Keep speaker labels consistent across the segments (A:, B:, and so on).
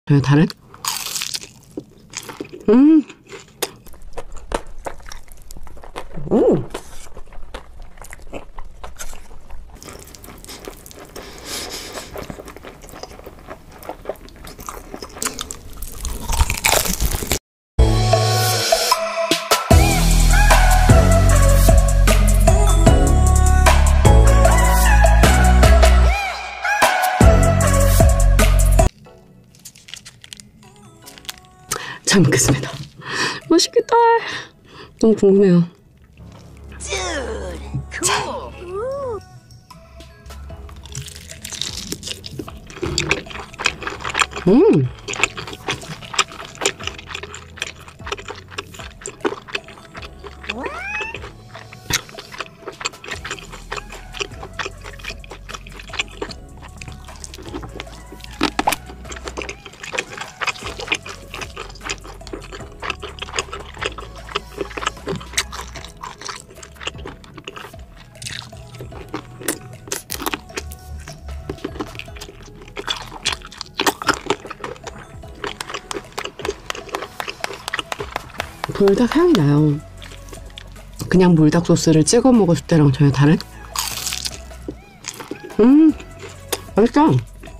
A: 전혀 다른? 잘 먹겠습니다. 맛있겠다. 너무 궁금해요. 불닭 향이 나요. 그냥 불닭 소스를 찍어 먹었을 때랑 전혀 다른? 맛있다.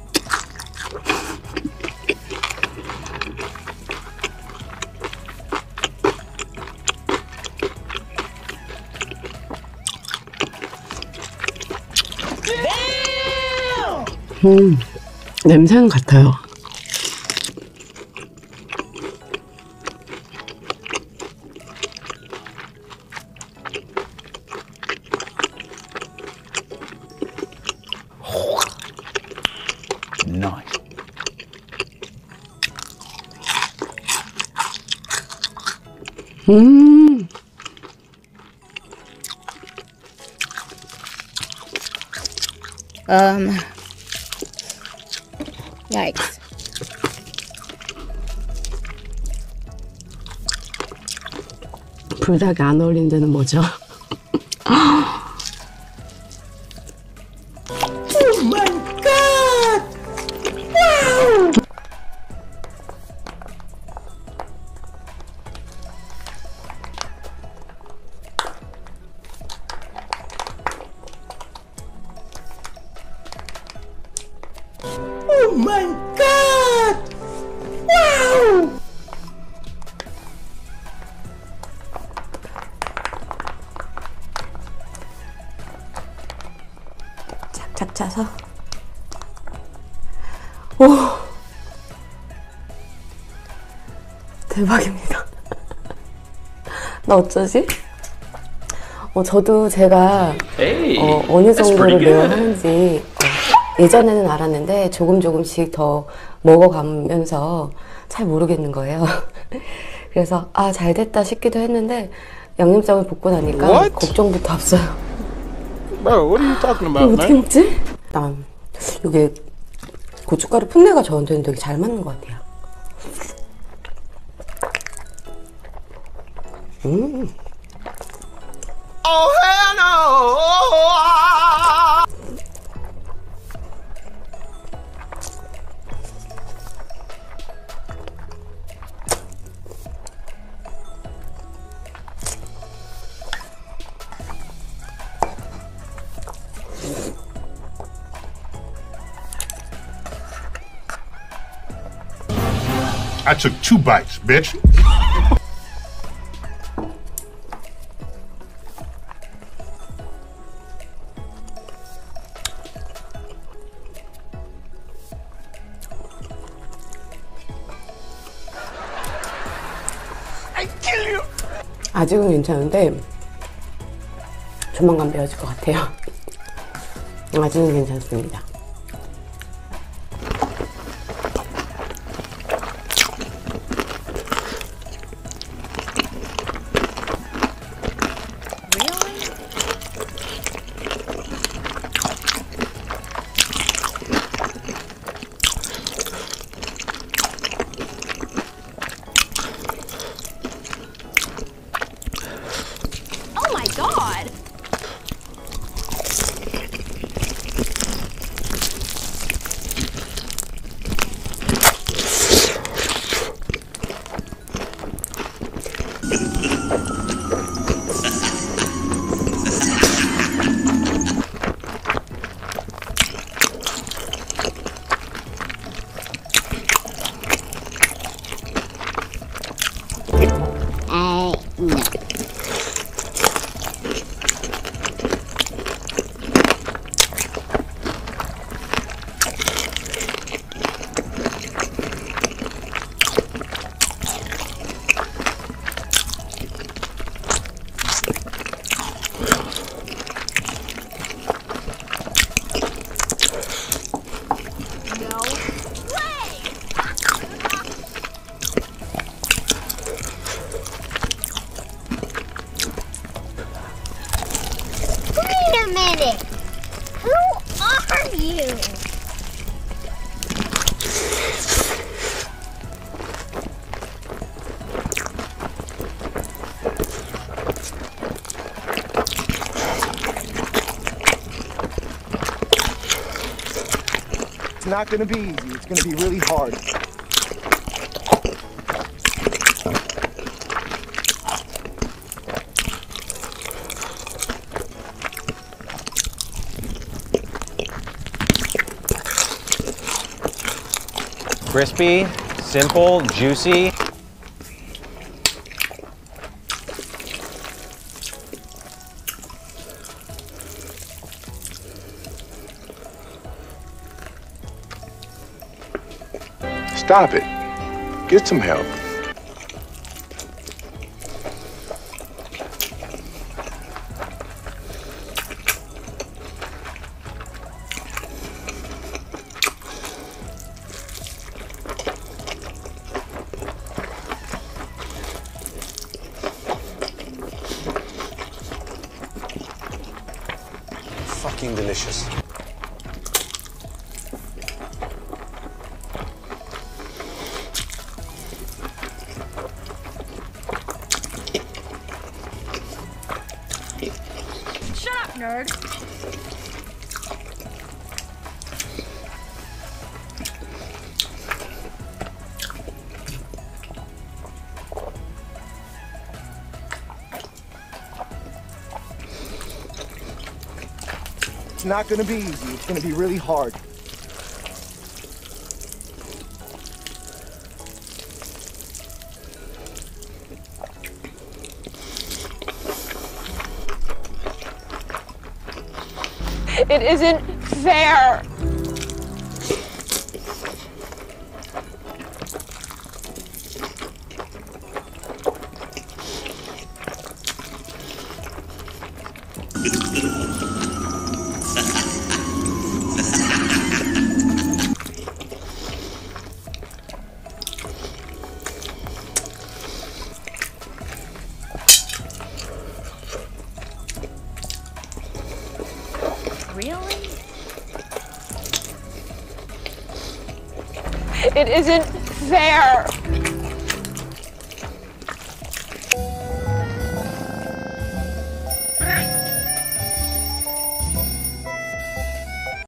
A: 냄새는 같아요.
B: Nice.
C: Yikes.
A: 불닭이 안 어울리는 데는 뭐죠?
B: Oh my god! Wow!
A: 착착 짜서. 오! 대박입니다. 나 어쩌지? 저도 제가 어느 정도로 매워 하는지 예전에는 알았는데 조금씩 더 먹어가면서 잘 모르겠는 거예요. 그래서 아, 잘 됐다 싶기도 했는데 양념장을 볶고 나니까
B: What?
A: 걱정부터 앞서요.
B: Bro, what are you talking about,
A: 어떻게
B: man?
A: 먹지? 이게 고춧가루 풋내가 저한테는 되게 잘 맞는 것 같아요.
B: Oh hell no!
D: I took 2 bites, bitch.
A: 아직은 괜찮은데 조만간 매워질 것 같아요. 아직은 괜찮습니다.
C: Oh my god!
B: not gonna be easy. It's gonna be really hard.
E: Crispy, simple, juicy.
B: Stop it. Get some help.
F: Fucking delicious.
C: Shut up, nerd.
B: It's not gonna be easy. It's gonna be really hard.
C: It isn't fair. Really? It isn't fair.